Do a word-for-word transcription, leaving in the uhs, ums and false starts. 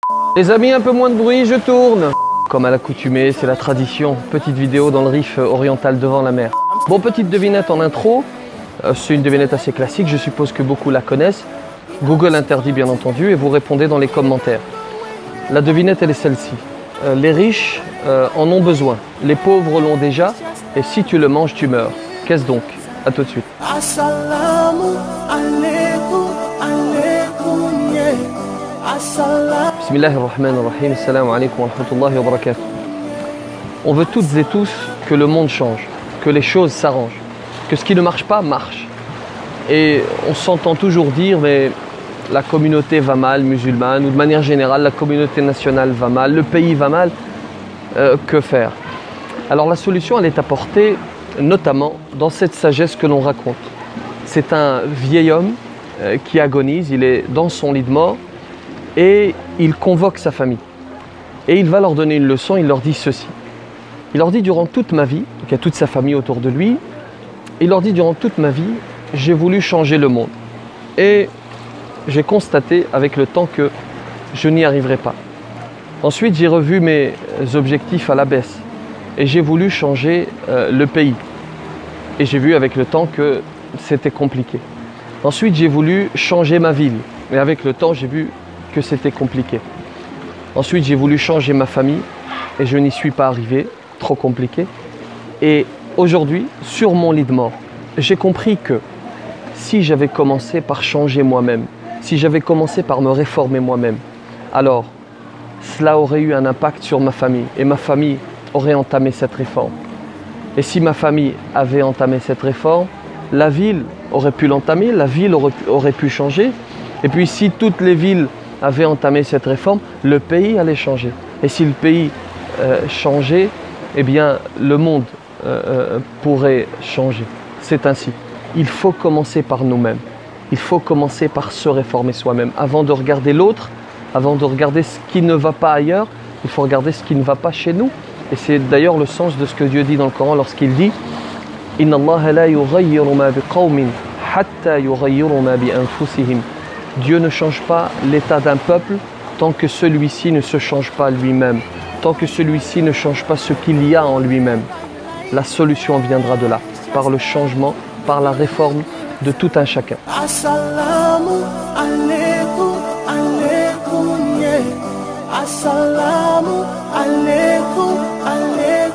Les amis, un peu moins de bruit, je tourne. Comme à l'accoutumée, c'est la tradition. Petite vidéo dans le Rif oriental devant la mer. Bon, petite devinette en intro. Euh, c'est une devinette assez classique, je suppose que beaucoup la connaissent. Google interdit bien entendu et vous répondez dans les commentaires. La devinette, elle est celle-ci. Euh, les riches euh, en ont besoin, les pauvres l'ont déjà, et si tu le manges, tu meurs. Qu'est-ce donc? A tout de suite. Bismillahirrahmanirrahim, assalamu alaikum wa rahmatullahi wa barakatuh. On veut toutes et tous que le monde change, que les choses s'arrangent, que ce qui ne marche pas, marche. Et on s'entend toujours dire, mais la communauté va mal, musulmane, ou de manière générale, la communauté nationale va mal, le pays va mal, euh, que faire? Alors la solution, elle est apportée notamment dans cette sagesse que l'on raconte. C'est un vieil homme euh, qui agonise, il est dans son lit de mort, et il convoque sa famille. Et il va leur donner une leçon, il leur dit ceci. Il leur dit durant toute ma vie, donc il y a toute sa famille autour de lui, il leur dit durant toute ma vie, j'ai voulu changer le monde. Et j'ai constaté avec le temps que je n'y arriverai pas. Ensuite, j'ai revu mes objectifs à la baisse et j'ai voulu changer euh, le pays. Et j'ai vu avec le temps que c'était compliqué. Ensuite, j'ai voulu changer ma ville. Et avec le temps, j'ai vu que c'était compliqué. Ensuite, j'ai voulu changer ma famille et je n'y suis pas arrivé, trop compliqué. Et aujourd'hui, sur mon lit de mort, j'ai compris que si j'avais commencé par changer moi-même, si j'avais commencé par me réformer moi-même, alors cela aurait eu un impact sur ma famille et ma famille aurait entamé cette réforme. Et si ma famille avait entamé cette réforme, la ville aurait pu l'entamer, la ville aurait, aurait pu changer. Et puis si toutes les villes avaient entamé cette réforme, le pays allait changer. Et si le pays euh, changeait, eh bien le monde euh, euh, pourrait changer. C'est ainsi. Il faut commencer par nous-mêmes. Il faut commencer par se réformer soi-même. Avant de regarder l'autre, avant de regarder ce qui ne va pas ailleurs, il faut regarder ce qui ne va pas chez nous. Et c'est d'ailleurs le sens de ce que Dieu dit dans le Coran lorsqu'il dit « Inna Allah la yughayyiru ma biqawmin hatta yughayyiru ma bi anfusihim » Dieu ne change pas l'état d'un peuple tant que celui-ci ne se change pas lui-même, tant que celui-ci ne change pas ce qu'il y a en lui-même. La solution viendra de là, par le changement, par la réforme de tout un chacun. Assalamu alaikum, alaikum, yeah. Assalamu alaikum, alaikum.